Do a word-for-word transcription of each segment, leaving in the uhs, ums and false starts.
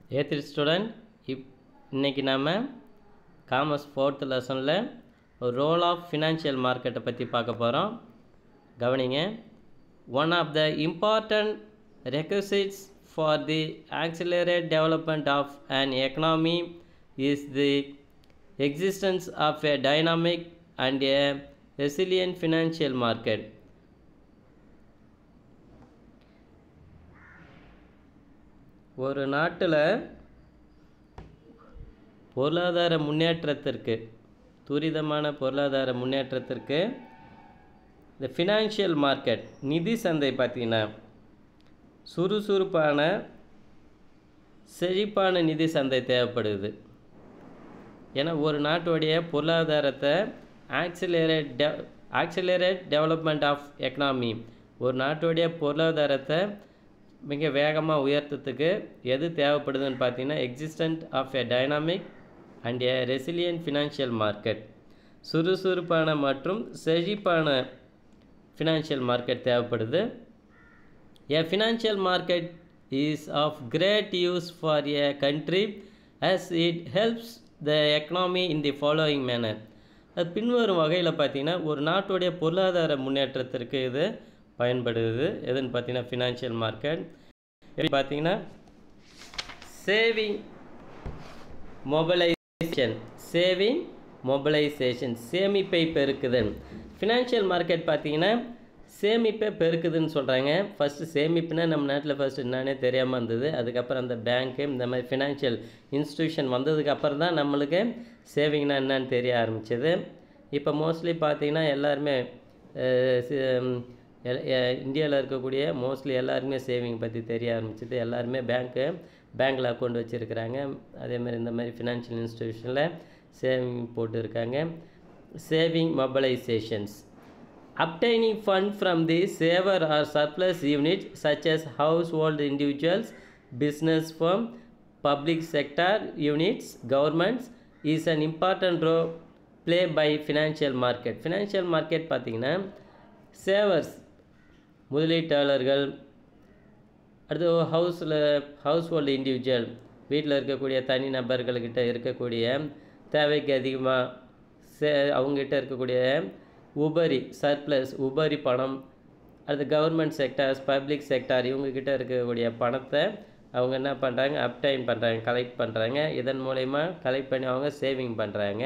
eighth student இப் இன்னைக்கு நாம காமர்ஸ் fourth லெசன்ல ரோல் ஆஃப் ஃபினான்ஷியல் மார்க்கெட்டை பற்றி பார்க்க போகிறோம். கவனிங்க. One of the important requisites for the accelerated development of an economy is the existence of a dynamic and a resilient financial market. ஒரு நாட்டில் பொருளாதார முன்னேற்றத்திற்கு துரிதமான பொருளாதார முன்னேற்றத்திற்கு இந்த ஃபினான்ஷியல் மார்க்கெட் நிதி சந்தை பார்த்திங்கன்னா சுறுசுறுப்பான செழிப்பான நிதி சந்தை தேவைப்படுது. ஏன்னா ஒரு நாட்டுடைய பொருளாதாரத்தை ஆக்சிலரேட் டெ ஆக்சிலரேட் டெவலப்மெண்ட் ஆஃப் எக்கனாமி ஒரு நாட்டுடைய பொருளாதாரத்தை மிக வேகமாக உயர்த்தத்துக்கு எது தேவைப்படுதுன்னு பார்த்தீங்கன்னா existence of a dynamic and a resilient financial market சுறுசுறுப்பான மற்றும் செழிப்பான ஃபினான்ஷியல் மார்க்கெட் தேவைப்படுது. A financial market is of great use for a country as it helps the economy in the following manner. அது பின்வரும் வகையில் பார்த்தீங்கன்னா ஒரு நாட்டுடைய பொருளாதார முன்னேற்றத்திற்கு இது பயன்படுது. எதுன்னு பார்த்தீங்கன்னா ஃபினான்ஷியல் மார்க்கெட் எப்படி பார்த்தீங்கன்னா சேவிங் மொபைலைசேஷன் சேவிங் மொபைலைசேஷன் சேமிப்பை பெருக்குதல். ஃபினான்ஷியல் மார்க்கெட் பார்த்தீங்கன்னா சேமிப்பை பெருக்குதுன்னு சொல்கிறாங்க. ஃபஸ்ட்டு சேமிப்புனா நம்ம நாட்டில் ஃபஸ்ட்டு என்னன்னே தெரியாமல் இருந்தது. அதுக்கப்புறம் அந்த பேங்க்கு இந்த மாதிரி ஃபினான்ஷியல் இன்ஸ்டியூஷன் வந்ததுக்கப்புறம் தான் நம்மளுக்கு சேவிங்னா என்னன்னு தெரிய ஆரம்பிச்சது. இப்போ மோஸ்ட்லி பார்த்தீங்கன்னா எல்லாருமே இந்தியாவில் இருக்கக்கூடிய மோஸ்ட்லி எல்லாருமே சேவிங் பற்றி தெரிய ஆரம்பிச்சது. எல்லாருமே பேங்க்கு பேங்க்கில் அக்கௌண்ட் வச்சுருக்கிறாங்க. அதேமாதிரி இந்த மாதிரி ஃபினான்ஷியல் இன்ஸ்டியூஷனில் சேவிங் போட்டு இருக்காங்க. Saving mobilisations obtaining fund from the saver or surplus unit such as household individuals, business firm, public sector units, governments is an important role play by financial market. financial market பார்த்திங்கன்னா savers முதலீட்டாளர்கள், அடுத்து ஹவுஸில் house hold individual வீட்டில் இருக்கக்கூடிய தனி நபர்கள்கிட்ட இருக்கக்கூடிய தேவைக்கு அதிகமாக சே அவங்ககிட்ட இருக்கக்கூடிய உபரி சர்ப்ளஸ் உபரி பணம், அடுத்து கவர்மெண்ட் செக்டார்ஸ் பப்ளிக் செக்டார் இவங்கக்கிட்ட இருக்கக்கூடிய பணத்தை அவங்க என்ன பண்ணுறாங்க அப்டைன் பண்ணுறாங்க கலெக்ட் பண்ணுறாங்க. இதன் மூலயமா கலெக்ட் பண்ணி அவங்க சேவிங் பண்ணுறாங்க.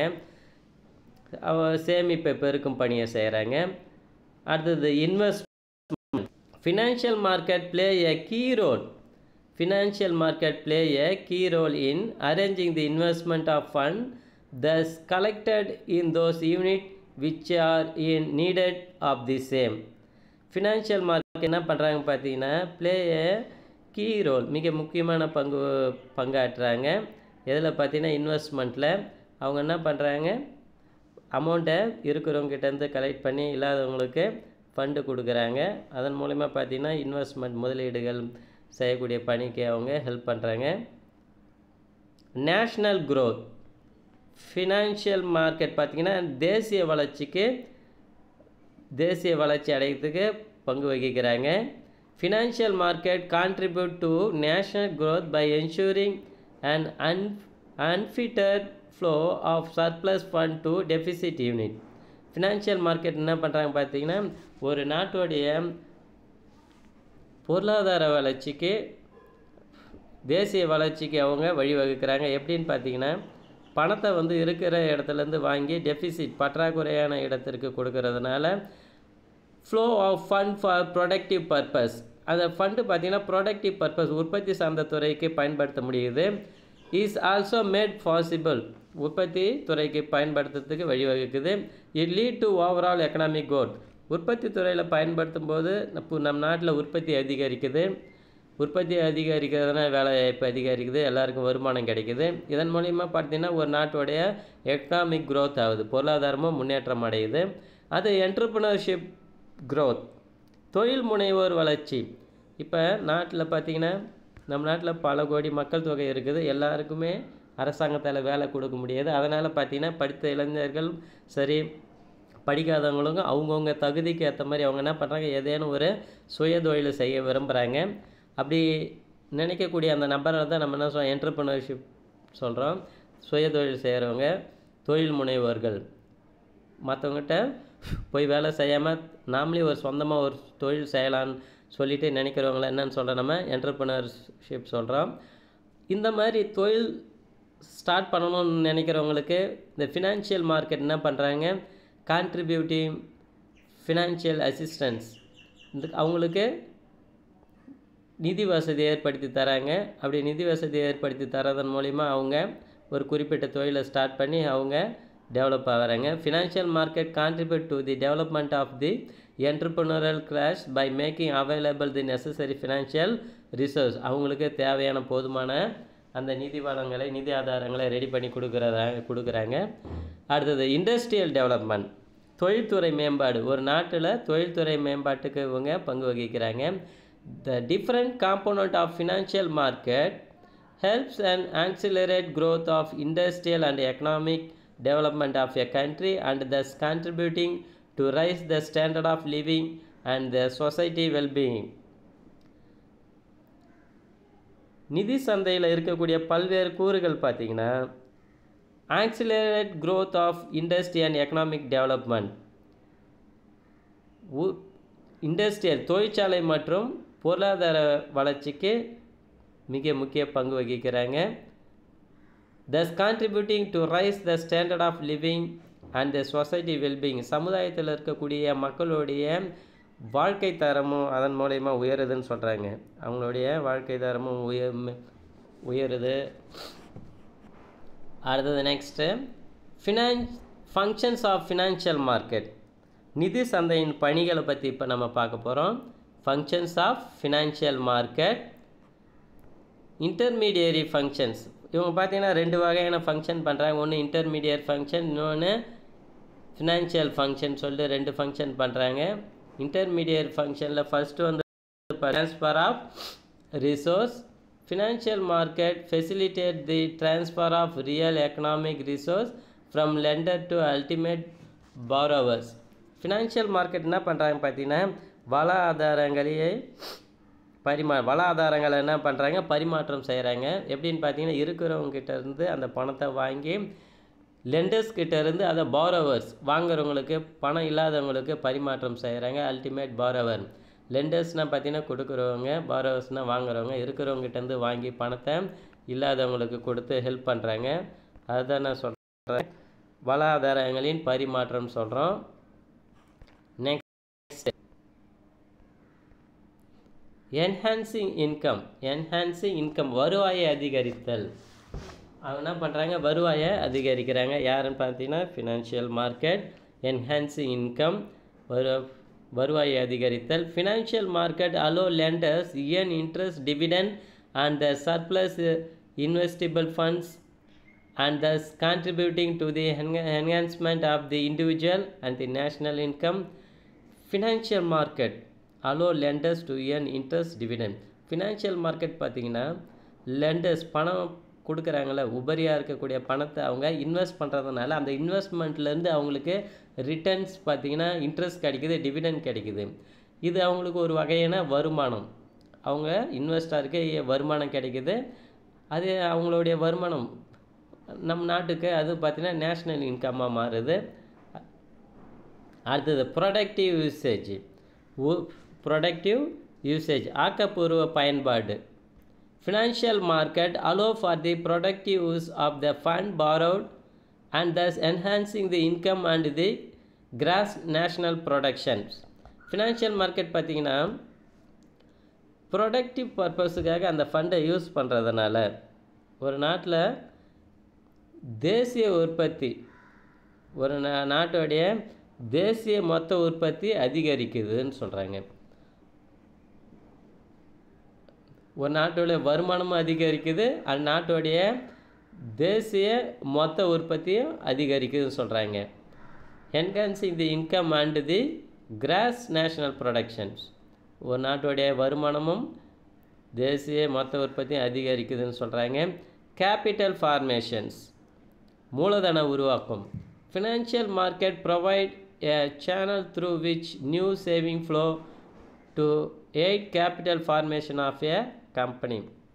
அவங்க சேமிப்பை பெருக்கும் பணியை செய்கிறாங்க. அடுத்தது investment financial market play a key role financial market play a key role in arranging the investment of fund thus collected in those unit which are in need of the same. ஃபினான்ஷியல் market என்ன பண்ணுறாங்க பார்த்தீங்கன்னா play a key role மிக முக்கியமான பங்கு பங்காற்றுறாங்க. எதில் பார்த்தீங்கன்னா இன்வெஸ்ட்மெண்ட்டில் அவங்க என்ன பண்ணுறாங்க அமௌண்ட்டை இருக்கிறவங்ககிட்டேருந்து கலெக்ட் பண்ணி இல்லாதவங்களுக்கு ஃபண்டு கொடுக்குறாங்க. அதன் மூலிமா பார்த்திங்கன்னா இன்வெஸ்ட்மெண்ட் முதலீடுகள் செய்யக்கூடிய பணிக்கு அவங்க ஹெல்ப் பண்ணுறாங்க. நேஷ்னல் க்ரோத் ஃபினான்ஷியல் மார்க்கெட் பார்த்திங்கன்னா தேசிய வளர்ச்சிக்கு தேசிய வளர்ச்சி அடைகிறதுக்கு பங்கு வகிக்கிறாங்க. Financial market contribute to national growth by ensuring and un unfettered flow of surplus fund to deficit unit. Financial market என்ன பண்ணுறாங்க பார்த்தீங்கன்னா ஒரு நாட்டுடைய பொருளாதார வளர்ச்சிக்கு தேசிய வளர்ச்சிக்கு அவங்க வழிவகுக்கிறாங்க. எப்படின்னு பார்த்தீங்கன்னா பணத்தை வந்து இருக்கிற இடத்துலேருந்து வாங்கி டெஃபிசிட் பற்றாக்குறையான இடத்திற்கு கொடுக்கறதுனால flow of fund for productive purpose அந்த ஃபண்டு பார்த்திங்கன்னா ப்ரொடக்டிவ் பர்பஸ் உற்பத்தி சார்ந்த துறைக்கு பயன்படுத்த முடியுது. இஸ் ஆல்சோ மேட் பாசிபிள் உற்பத்தி துறைக்கு பயன்படுத்துறதுக்கு வழிவகுக்குது. It lead to overall economic growth உற்பத்தி துறையில் பயன்படுத்தும் போது இப்போ நம்ம நாட்டில் உற்பத்தி அதிகரிக்குது. உற்பத்தி அதிகரிக்கிறதுனா வேலைவாய்ப்பு அதிகரிக்குது, எல்லாருக்கும் வருமானம் கிடைக்குது. இதன் மூலிமா பார்த்தீங்கன்னா ஒரு நாட்டுடைய எக்கனாமிக் க்ரோத் ஆகுது, பொருளாதாரமும் முன்னேற்றம் அடையுது. அது என்டர்ப்ரனர்ஷிப் க்ரோத் தொழில் முனைவோர் வளர்ச்சி. இப்போ நாட்டில் பார்த்திங்கன்னா நம்ம நாட்டில் பல கோடி மக்கள் தொகை இருக்குது. எல்லாருக்குமே அரசாங்கத்தால் வேலை கொடுக்க முடியாது. அதனால் பார்த்திங்கன்னா படித்த இளைஞர்கள் சரி படிக்காதவங்களுக்கும் அவங்கவுங்க தகுதிக்கு ஏற்ற மாதிரி அவங்க என்ன பண்ணுறாங்க ஏதேனும் ஒரு சுய தொழில் செய்ய விரும்புகிறாங்க. அப்படி நினைக்கக்கூடிய அந்த நபரை தான் நம்ம என்ன சொல்கிறோம், என்டர்ப்ரனர்ஷிப் சொல்கிறோம். சுய தொழில் செய்கிறவங்க, தொழில் முனைவோர்கள். மற்றவங்ககிட்ட போய் வேலை செய்யாமல் நாமளே ஒரு சொந்தமாக ஒரு தொழில் செய்யலான்னு சொல்லிட்டு நினைக்கிறவங்கள என்னன்னு சொல்கிறோம், நம்ம என்டர்ப்ரனர்ஷிப் சொல்கிறோம். இந்த மாதிரி தொழில் ஸ்டார்ட் பண்ணணும்னு நினைக்கிறவங்களுக்கு இந்த ஃபினான்ஷியல் மார்க்கெட் என்ன பண்ணுறாங்க, கான்ட்ரிபியூட்டிவ் ஃபினான்ஷியல் அசிஸ்டன்ஸ், இந்த அவங்களுக்கு நிதி வசதி ஏற்படுத்தி தராங்க. அப்படி நிதி வசதி ஏற்படுத்தி தரதன் மூலிமா அவங்க ஒரு குறிப்பிட்ட தொழிலை ஸ்டார்ட் பண்ணி அவங்க டெவலப் ஆகிறாங்க. Financial market contribute to the development of the entrepreneurial class by making available the necessary financial resource. அவங்களுக்கு தேவையான போதுமான அந்த நிதி வளங்களை, நிதி ஆதாரங்களை ரெடி பண்ணி கொடுக்குறதா கொடுக்குறாங்க. அடுத்தது இண்டஸ்ட்ரியல் டெவலப்மெண்ட், தொழில்துறை மேம்பாடு. ஒரு நாட்டில் தொழில்துறை மேம்பாட்டுக்கு இவங்க பங்கு வகிக்கிறாங்க. The different component of financial market helps and accelerate growth of industrial and economic development of a country and thus contributing to raise the standard of living and the society well-being. நிதி சந்தையில் இருக்கக்கூடிய பல்வேறு கூறுகள் பார்த்தீங்கன்னா, accelerate growth of industry and economic development. Industrial தொழிற்சாலை மற்றும் பொருளாதார வளர்ச்சிக்கு மிக முக்கிய பங்கு வகிக்கிறாங்க. thus contributing to raise the standard of living and the society well-being. சமுதாயத்தில் இருக்கக்கூடிய மக்களுடைய வாழ்க்கை தரமும் அதன் மூலயமா உயருதுன்னு சொல்கிறாங்க. அவங்களுடைய வாழ்க்கை தரமும் உயர் உயருது. அடுத்தது next finance functions of financial market. நிதி சந்தையின் பணிகளை பற்றி இப்போ நம்ம பார்க்க போகிறோம். Functions of financial market. Intermediary functions, இவங்க பார்த்தீங்கன்னா ரெண்டு வகையான ஃபங்க்ஷன் பண்ணுறாங்க. ஒன்று இன்டர்மீடியட் ஃபங்க்ஷன், இன்னொன்று ஃபினான்ஷியல் ஃபங்க்ஷன் சொல்லிட்டு ரெண்டு ஃபங்க்ஷன் பண்ணுறாங்க. இன்டர்மீடியட் ஃபங்க்ஷனில் ஃபஸ்ட்டு வந்து transfer of resource. Financial market facilitate the transfer of real economic resource from lender to ultimate borrowers. Financial market என்ன பண்ணுறாங்க பார்த்தீங்கன்னா, வள ஆதாரங்களையே பரிமா வள ஆதாரங்களை என்ன பண்ணுறாங்க, பரிமாற்றம் செய்கிறாங்க. எப்படின்னு பார்த்தீங்கன்னா, இருக்கிறவங்ககிட்ட இருந்து அந்த பணத்தை வாங்கி லெண்டர்ஸ் கிட்ட இருந்து அதை பாரோவர்ஸ் வாங்குறவங்களுக்கு, பணம் இல்லாதவங்களுக்கு பரிமாற்றம் செய்கிறாங்க. Ultimate borrower. லெண்டர்ஸ்னால் பார்த்தீங்கன்னா கொடுக்குறவங்க, பாரோவர்ஸ்னால் வாங்குறவங்க. இருக்கிறவங்ககிட்டேருந்து வாங்கி பணத்தை இல்லாதவங்களுக்கு கொடுத்து ஹெல்ப் பண்ணுறாங்க. அதுதான் நான் சொல்கிறேன், வள ஆதாரங்களின் பரிமாற்றம் சொல்கிறோம். Next enhancing income. Enhancing income, வருவாயை அதிகரித்தல். அவங்க என்ன பண்ணுறாங்க, வருவாயை அதிகரிக்கிறாங்க. யாருன்னு பார்த்தீங்கன்னா ஃபினான்ஷியல் மார்க்கெட். என்ஹான்சிங் இன்கம், வரு வருவாயை அதிகரித்தல். Financial market allow lenders earn interest, dividend and the surplus investable funds and thus contributing to the enhancement of the individual and the national income. Financial market allow lenders to earn interest, dividend. Financial market பார்த்தீங்கன்னா lenders பணம் கொடுக்குறாங்களே, உபரியாக இருக்கக்கூடிய பணத்தை அவங்க invest பண்ணுறதுனால அந்த இன்வெஸ்ட்மெண்ட்லேருந்து அவங்களுக்கு returns பார்த்தீங்கன்னா இன்ட்ரெஸ்ட் கிடைக்குது, டிவிடெண்ட் கிடைக்குது. இது அவங்களுக்கு ஒரு வகையான வருமானம். அவங்க இன்வெஸ்டருக்கு வருமானம் கிடைக்குது. அது அவங்களுடைய வருமானம் நம் நாட்டுக்கு அது பார்த்திங்கன்னா நேஷ்னல் இன்கம்மாக மாறுது. அடுத்தது ப்ரொடக்டிவ் யூசேஜ். ப்ரொடக்டிவ் யூசேஜ், ஆக்கப்பூர்வ பயன்பாடு. Financial market allow for the productive use of the fund borrowed and thus enhancing the income and the gross national productions. Financial market பார்த்தீங்கன்னா ப்ரொடக்டிவ் பர்பஸுக்காக அந்த ஃபண்டை யூஸ் பண்ணுறதுனால ஒரு நாட்டில் தேசிய உற்பத்தி, ஒரு நா நாட்டுடைய தேசிய மொத்த உற்பத்தி அதிகரிக்குதுன்னு சொல்கிறாங்க. ஒரு நாட்டுடைய வருமானமும் அதிகரிக்குது, அந்த நாட்டுடைய தேசிய மொத்த உற்பத்தியும் அதிகரிக்குதுன்னு சொல்கிறாங்க. Enhancing the income and the gross national productions. ஒரு நாட்டுடைய வருமானமும் தேசிய மொத்த உற்பத்தியும் அதிகரிக்குதுன்னு சொல்கிறாங்க. கேபிட்டல் ஃபார்மேஷன்ஸ், மூலதன உருவாக்கம். Financial market provide a channel through which new saving flow to aid capital formation of a company.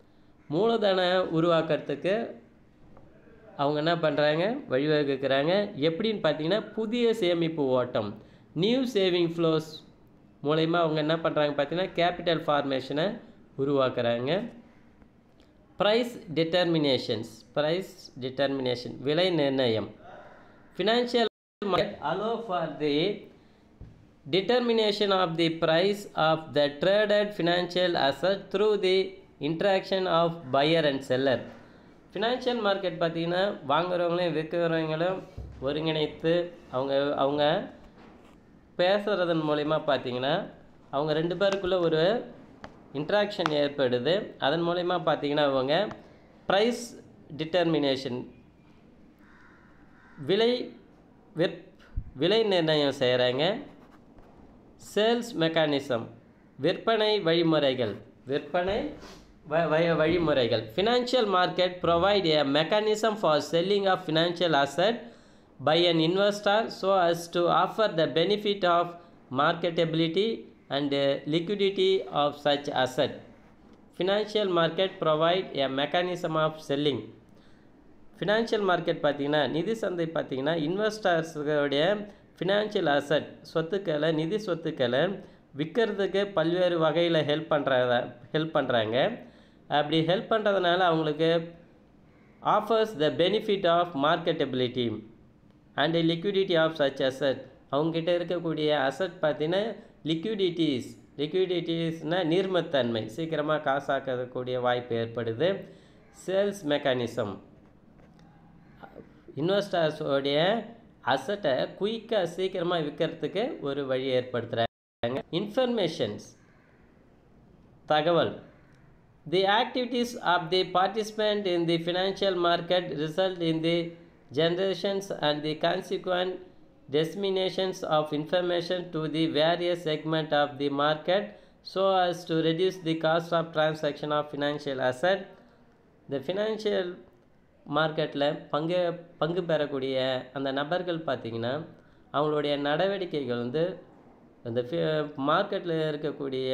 மூலதனம் உருவாக்குறதுக்கு அவங்க என்ன பண்ணுறாங்க, வழிவகுக்கிறாங்க. எப்படின்னு பார்த்தீங்கன்னா, புதிய சேமிப்பு ஓட்டம், நியூ சேவிங் ஃப்ளோஸ் மூலயமா அவங்க என்ன பண்ணுறாங்க பார்த்தீங்கன்னா, கேபிட்டல் ஃபார்மேஷனை உருவாக்குறாங்க. ப்ரைஸ் டிட்டர்மினேஷன்ஸ் ப்ரைஸ் டிட்டர்மினேஷன் விலை நிர்ணயம். Financial market allow for the determination of the price of the traded financial asset through the interaction of buyer and seller. Financial market பார்த்திங்கன்னா வாங்குறவங்களையும் விற்கிறவங்களும் ஒருங்கிணைத்து அவங்க அவங்க பேசுகிறதன் மூலிமா பார்த்திங்கன்னா அவங்க ரெண்டு பேருக்குள்ளே ஒரு இன்ட்ராக்ஷன் ஏற்படுது. அதன் மூலிமா பார்த்திங்கன்னா அவங்க ப்ரைஸ் டிட்டர்மினேஷன் விலை விற் விலை நிர்ணயம் செய்கிறாங்க. சேல்ஸ் மெக்கானிசம் விற்பனை வழிமுறைகள் விற்பனை வழிமுறைகள். Financial market provide a mechanism for selling of financial asset by an investor so as to offer the benefit of marketability and liquidity of such asset. Financial market provide a mechanism of selling. Financial market பார்த்திங்கன்னா நிதி சந்தை பார்த்திங்கன்னா இன்வெஸ்டர்ஸுடைய financial asset சொத்துக்களை நிதி சொத்துக்களை விற்கிறதுக்கு பல்வேறு வகையில் ஹெல்ப் பண்ணுறத ஹெல்ப் பண்ணுறாங்க. அப்படி ஹெல்ப் பண்ணுறதுனால அவங்களுக்கு offers the benefit of marketability and liquidity of such asset. அவங்ககிட்ட இருக்கக்கூடிய அசட் பார்த்தீங்கன்னா லிக்விடிட்டிஸ் லிக்விடிட்டிஸ்னால் நீர்மத்தன்மை, சீக்கிரமாக காசாக்கக்கூடிய வாய்ப்பு ஏற்படுது. சேல்ஸ் மெக்கானிசம் இன்வெஸ்டர்ஸோடைய அசட்டை குயிக்காக சீக்கிரமாக விற்கிறதுக்கு ஒரு வழி ஏற்படுத்துகிறாங்க. இன்ஃபர்மேஷன்ஸ் தகவல். The activities of the participant in the financial market result in the generations and the consequent disseminations of information to the various segment of the market so as to reduce the cost of transaction of financial asset. The financial மார்க்கெட்டில் பங்கு பங்கு பெறக்கூடிய அந்த நபர்கள் பார்த்திங்கன்னா அவங்களுடைய நடவடிக்கைகள் வந்து அந்த மார்க்கெட்டில் இருக்கக்கூடிய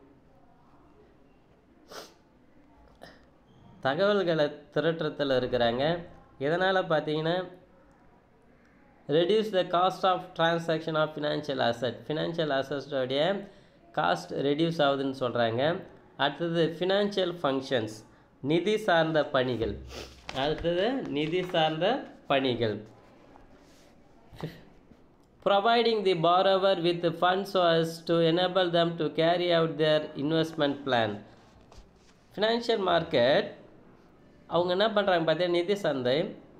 தகவல்களை திரட்டுறத்தில் இருக்கிறாங்க. இதனால் பார்த்திங்கன்னா reduce the cost of transaction of financial asset financial அசட்ஸோடைய காஸ்ட் ரெடியூஸ் ஆகுதுன்னு சொல்கிறாங்க. அடுத்தது ஃபினான்ஷியல் ஃபங்க்ஷன்ஸ் நிதி சார்ந்த பணிகள். அடுத்தது நிதி சார்ந்த பணிகள். Providing the borrower with funds so as to enable them to carry out their investment plan. Financial market அவங்க என்ன பண்ணுறாங்க பார்த்தீங்கன்னா நிதி சந்தை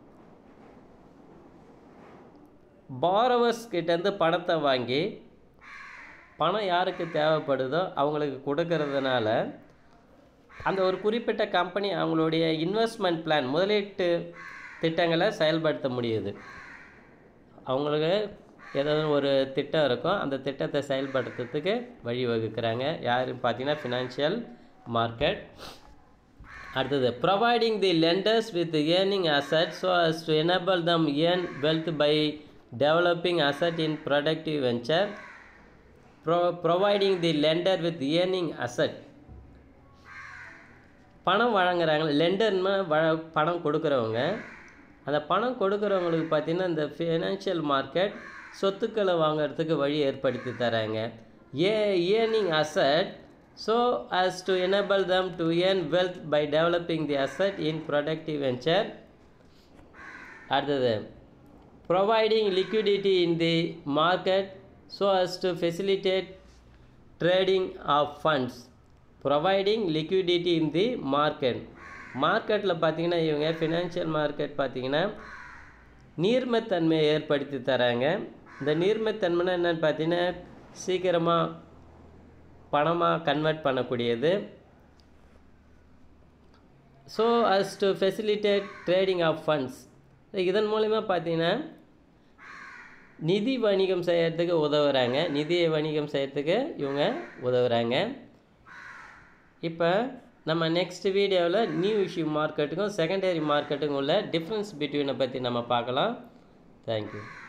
பாரோவர்ஸ் கிட்டேருந்து பணத்தை வாங்கி பணம் யாருக்கு தேவைப்படுதோ அவங்களுக்கு கொடுக்கறதுனால அந்த ஒரு குறிப்பிட்ட கம்பெனி அவங்களுடைய இன்வெஸ்ட்மெண்ட் பிளான் முதலீட்டு திட்டங்களை செயல்படுத்த முடியுது. அவங்களுக்கு ஏதாவது ஒரு திட்டம் இருக்கும், அந்த திட்டத்தை செயல்படுத்துறதுக்கு வழிவகுக்கிறாங்க. யாருன்னு பார்த்தீங்கன்னா ஃபினான்ஷியல் மார்க்கெட். அடுத்தது providing the lenders with earning asset so as to enable them earn wealth by developing asset in productive venture. Pro providing the lender with earning asset. பணம் வழங்குறாங்க. லெண்டர்னா வ பணம் கொடுக்குறவங்க. அந்த பணம் கொடுக்குறவங்களுக்கு பார்த்திங்கன்னா இந்த ஃபினான்ஷியல் மார்க்கெட் சொத்துக்களை வாங்கிறதுக்கு வழி ஏற்படுத்தி தராங்க. A earning asset so as to enable them to earn wealth by developing the asset in productive venture. அடுத்தது providing liquidity in the market so as to facilitate trading of funds. providing liquidity in the market. மார்க்கெட்டில் பார்த்திங்கன்னா இவங்க financial market பார்த்திங்கன்னா நீர்மைத்தன்மையை ஏற்படுத்தி தராங்க. இந்த நீர்மைத்தன்மைனா என்னென்னு பார்த்தீங்கன்னா சீக்கிரமாக பணமாக கன்வெர்ட் பண்ணக்கூடியது. So as to facilitate trading of funds. இதன் மூலமா பார்த்தீங்கன்னா நிதி வணிகம் செய்யறதுக்கு உதவுறாங்க. நிதி வணிகம் செய்யறதுக்கு இவங்க உதவுறாங்க. இப்போ நம்ம நெக்ஸ்ட் வீடியோவில் நியூ இஷ்யூ மார்க்கெட்டுக்கும் செகண்டரி மார்க்கெட்டுக்கும் உள்ள டிஃப்ரென்ஸ் பிட்வீனை பற்றி நம்ம பார்க்கலாம். தேங்க்யூ.